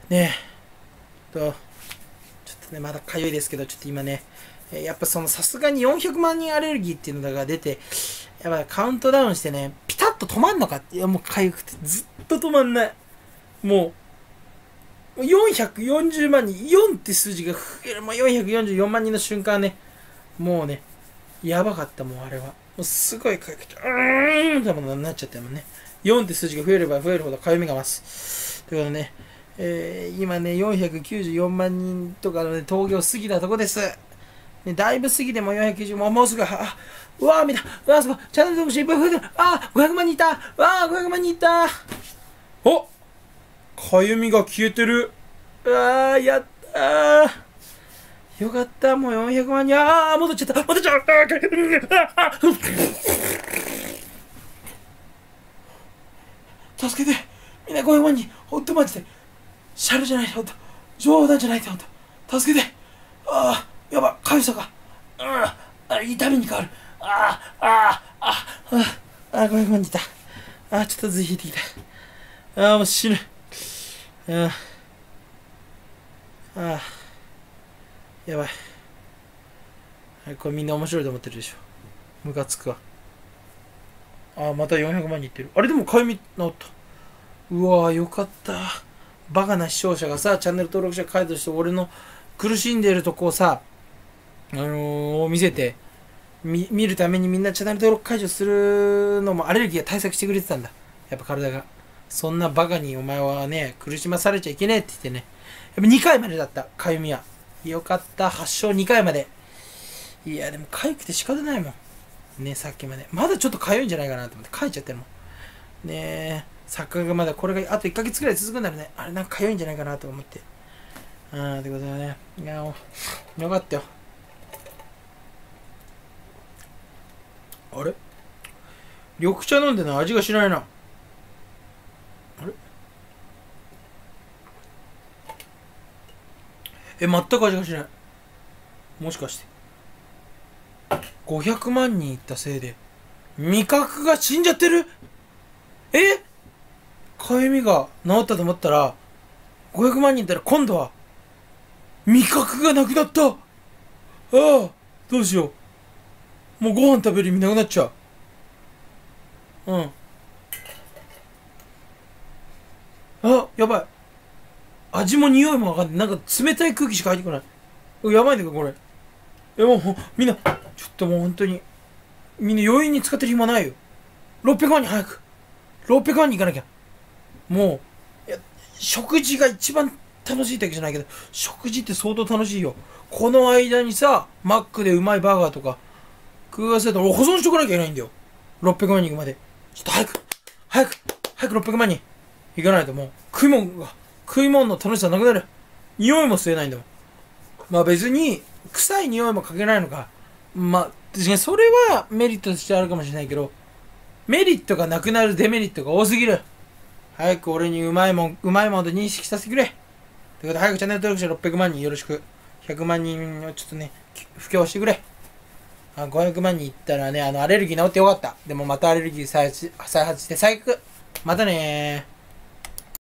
ねちょっとね、まだかゆいですけど、ちょっと今ね、やっぱさすがに400万人アレルギーっていうのが出て、やっぱカウントダウンしてね、ピタッと止まんのかって、いやもうかゆくてずっと止まんない。もう、440万人、4って数字が増える、もう444万人の瞬間ね、もうね、やばかった、もうあれは。もうすごいかゆくて、ってものになっちゃったもんね。4って数字が増えれば増えるほどかゆみが増す。ということでね、今ね、494万人とかのね、峠を過ぎたとこです。ね、だいぶ過ぎても490万、もうすぐ、うわ見た、うわすごい、チャンネル登録者いっぱい増えてる、500万人いた、500万人いた、おかゆみが消えてる、やったー、よかった、もう400万人、戻っちゃった、戻っちゃった、助けて、みんな500万人、ほんとマジで、シャレじゃない、ほんと、冗談じゃないって、ほんと、助けて、やば、かゆさが、痛みに変わる、500万人いた、ちょっとずい引いてきた、もう死ぬ、やばい、これみんな面白いと思ってるでしょ、ムカつくわ。また400万人いってる。あれでもかゆみ治った。うわーよかった。バカな視聴者がさ、チャンネル登録者解除して俺の苦しんでるとこをさ、見せて、見るためにみんなチャンネル登録解除するのもアレルギーが対策してくれてたんだ。やっぱ体が。そんなバカにお前はね、苦しまされちゃいけねえって言ってね。やっぱ2回までだった、かゆみは。よかった、発症2回まで。いや、でもかゆくて仕方ないもん。ね、さっきまで。まだちょっとかゆいんじゃないかなと思って書いちゃってるもん。ねえ、作画がまだこれがあと1ヶ月くらい続くんだろうね。あれなんかかゆいんじゃないかなと思って。ってことでね。いや、よかったよ。あれ緑茶飲んでない味がしないな。あれ全く味がしない。もしかして。500万人いったせいで、味覚が死んじゃってる。かゆみが治ったと思ったら、500万人いったら今度は、味覚がなくなった。どうしよう。もうご飯食べる意味なくなっちゃう。やばい。味も匂いもわかんない。なんか冷たい空気しか入ってこない。やばいんだけど、これ。もう、みんな、ちょっともう本当に、みんな余韻に使ってる暇ないよ。600万人早く。600万人行かなきゃ。もう、食事が一番楽しいだけじゃないけど、食事って相当楽しいよ。この間にさ、マックでうまいバーガーとか、食わせたら保存しとかなきゃいけないんだよ。600万人行くまで。ちょっと早く600万人行かないともう、食い物の楽しさなくなる。匂いも吸えないんだもん。まあ別に、臭い匂いもかけないのか。まあ、確かにそれはメリットとしてあるかもしれないけど、メリットがなくなるデメリットが多すぎる。早く俺にうまいもんと認識させてくれ。ということで早くチャンネル登録者600万人よろしく。100万人をちょっとね、布教してくれ。500万人いったらね、アレルギー治ってよかった。でもまたアレルギー再発して最悪。またねー。